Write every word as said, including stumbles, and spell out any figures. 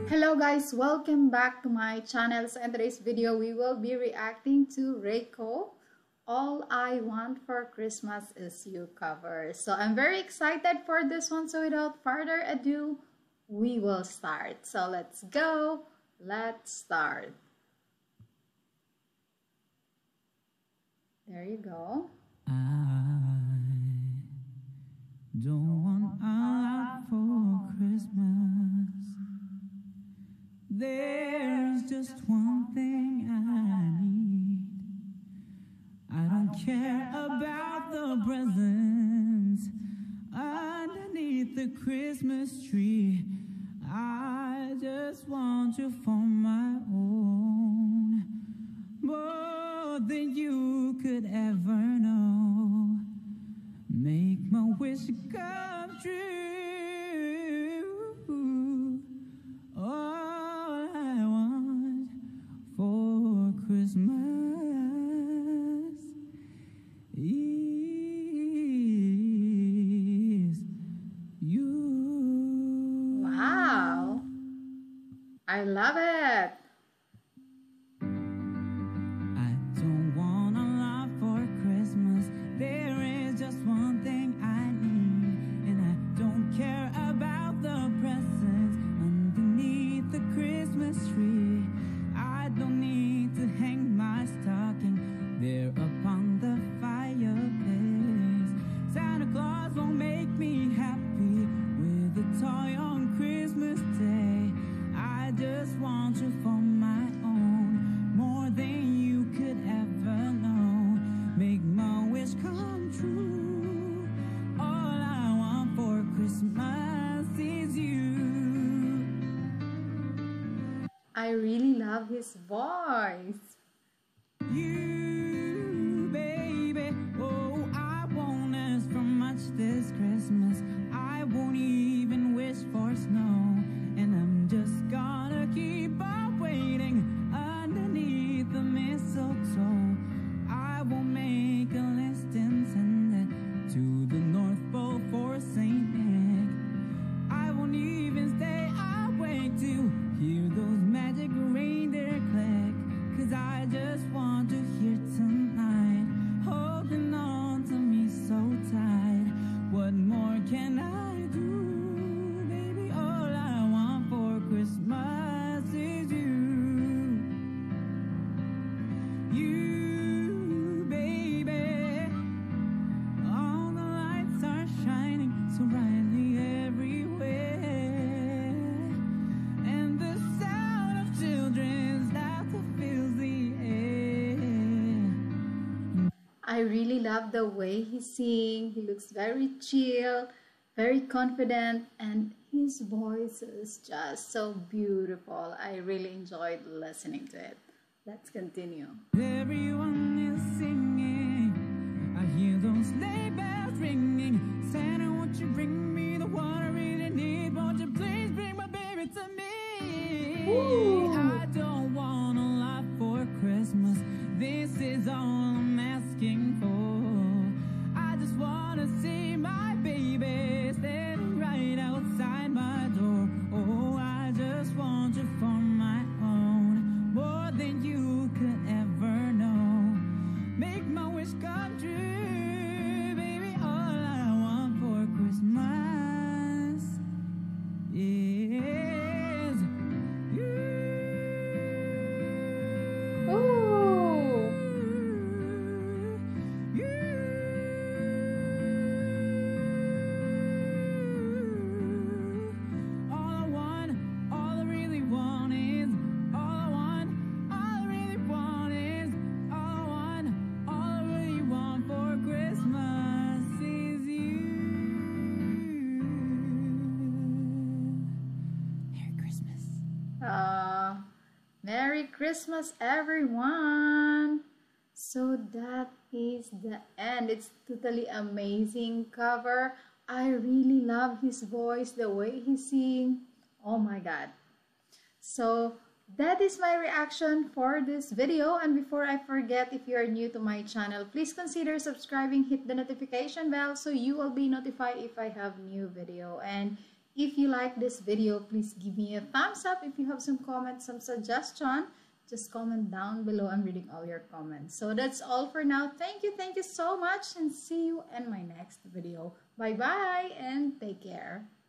Hello guys, welcome back to my channel. So in today's video, we will be reacting to REIKO, All I Want for Christmas Is You cover. So I'm very excited for this one. So without further ado, we will start. So let's go. Let's start. There you go. I don't want a lot for Christmas. There's just one thing I need. I don't care about the presents underneath the Christmas tree. I just want you for my own, more than you could ever know. Make my wish come true. All I want for Christmas is you. Wow, I love it. I don't want a lot for Christmas. There is just one thing I need, and I don't care about the presents underneath the Christmas tree. I don't need to hang my stocking there upon the fireplace. Santa Claus won't make me happy with a toy on Christmas Day. I just want you for my own, more than you could ever know. Make my wish come true. All I want for Christmas is you. I really love his voice. You, baby. Oh, I won't ask for much this Christmas. I won't even wish for snow. And I'm just gonna keep on waiting underneath the mistletoe. I will make a list and send it to the North Pole for Saint Nick. I won't even stay awake to hear those magic reindeer click, 'cause I just want to hear tonight, holding on to me so tight. What more can I do, baby? All I want for Christmas is you. You, baby. All the lights are shining so brightly everywhere, and the sound of children's laughter fills the air. I really love the way he sings. He looks very chill, very confident, and his voice is just so beautiful. I really enjoyed listening to it. Let's continue. Everyone is singing. I hear those sleigh bells ringing. Santa, won't you bring me the one I really need? Won't you please bring my baby to me? Ooh. I don't want a lot for Christmas. This is all I'm asking for. I just want to see my baby standing right outside my door. Oh, I just want you for my own, more than you could ever know. Make my wish come true, baby. All I want for Christmas is you. Ooh. You. All I want, all I really want is, all I want, all I really want is, all I want, all I really want for Christmas is you. Merry Christmas. Uh, Merry Christmas, everyone! So that is the end. It's totally amazing cover. I really love his voice, the way he sings. Oh my god. So that is my reaction for this video. And before I forget, if you are new to my channel, please consider subscribing, hit the notification bell so you will be notified if I have new video. And If you like this video, please give me a thumbs up. If you have some comments, some suggestion, just comment down below. I'm reading all your comments. So that's all for now. Thank you, thank you so much, and see you in my next video. Bye bye and take care.